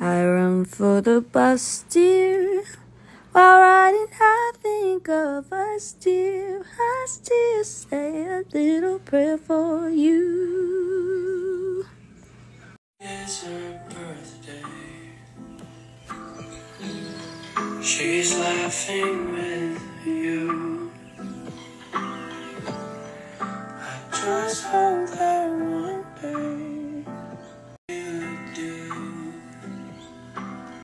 I run for the bus, dear. While riding, I think of us, dear. I still say a little prayer for you. It's her birthday. She's laughing with you. I just hope that one day